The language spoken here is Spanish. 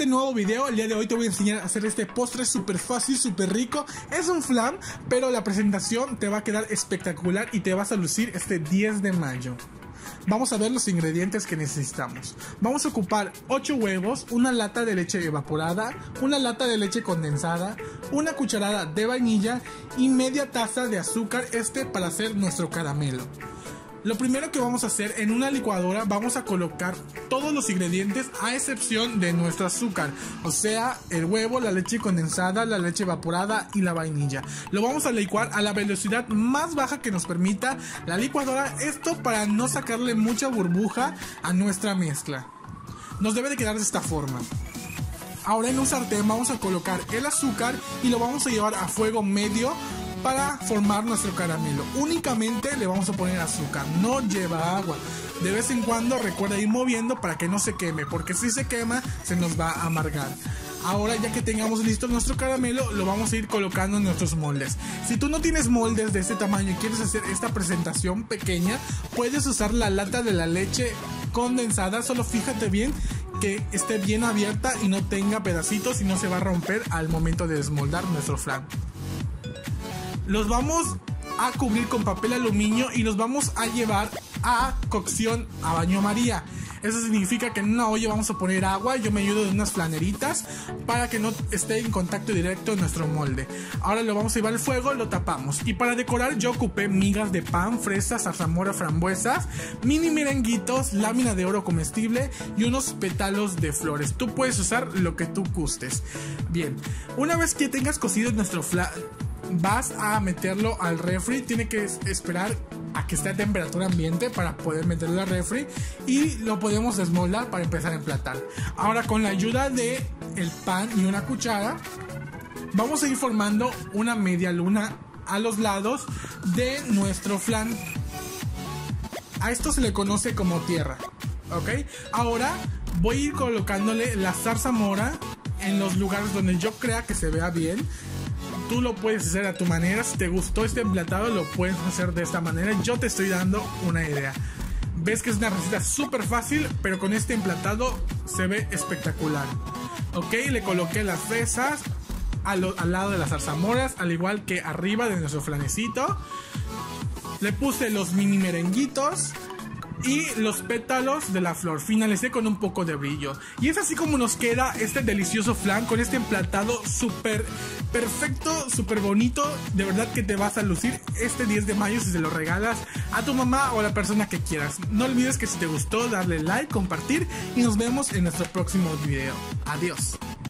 este nuevo video. El día de hoy te voy a enseñar a hacer este postre súper fácil, súper rico. Es un flan, pero la presentación te va a quedar espectacular y te vas a lucir este 10 de mayo. Vamos a ver los ingredientes que necesitamos. Vamos a ocupar 8 huevos, una lata de leche evaporada, una lata de leche condensada, una cucharada de vainilla y media taza de azúcar para hacer nuestro caramelo. Lo primero que vamos a hacer, en una licuadora vamos a colocar todos los ingredientes a excepción de nuestro azúcar, o sea, el huevo, la leche condensada, la leche evaporada y la vainilla. Lo vamos a licuar a la velocidad más baja que nos permita la licuadora, esto para no sacarle mucha burbuja a nuestra mezcla. Nos debe de quedar de esta forma. Ahora en un sartén vamos a colocar el azúcar y lo vamos a llevar a fuego medio para formar nuestro caramelo. Únicamente le vamos a poner azúcar, no lleva agua. De vez en cuando recuerda ir moviendo para que no se queme, porque si se quema se nos va a amargar. Ahora, ya que tengamos listo nuestro caramelo, lo vamos a ir colocando en nuestros moldes. Si tú no tienes moldes de este tamaño y quieres hacer esta presentación pequeña, puedes usar la lata de la leche condensada. Solo fíjate bien que esté bien abierta y no tenga pedacitos y no se va a romper al momento de desmoldar nuestro flan. Los vamos a cubrir con papel aluminio y los vamos a llevar a cocción a baño María. Eso significa que en una olla vamos a poner agua. Yo me ayudo de unas flaneritas para que no esté en contacto directo en nuestro molde. Ahora lo vamos a llevar al fuego, lo tapamos. Y para decorar yo ocupé migas de pan, fresas, zarzamora, frambuesas, mini merenguitos, lámina de oro comestible y unos pétalos de flores. Tú puedes usar lo que tú gustes. Bien, una vez que tengas cocido nuestro flan, vas a meterlo al refri. Tiene que esperar a que esté a temperatura ambiente para poder meterlo al refri y lo podemos desmoldar para empezar a emplatar. Ahora, con la ayuda de el pan y una cuchara, vamos a ir formando una media luna a los lados de nuestro flan. A esto se le conoce como tierra, ¿ok? Ahora voy a ir colocándole la zarzamora en los lugares donde yo crea que se vea bien. Tú lo puedes hacer a tu manera. Si te gustó este emplatado, lo puedes hacer de esta manera. Yo te estoy dando una idea. Ves que es una receta súper fácil, pero con este emplatado se ve espectacular. Ok, le coloqué las fresas al lado de las zarzamoras, al igual que arriba de nuestro flanecito. Le puse los mini merenguitos y los pétalos de la flor. Finalicé con un poco de brillo. Y es así como nos queda este delicioso flan con este emplatado súper perfecto, súper bonito. De verdad que te vas a lucir este 10 de mayo si se lo regalas a tu mamá o a la persona que quieras. No olvides que si te gustó, darle like, compartir y nos vemos en nuestro próximo video. Adiós.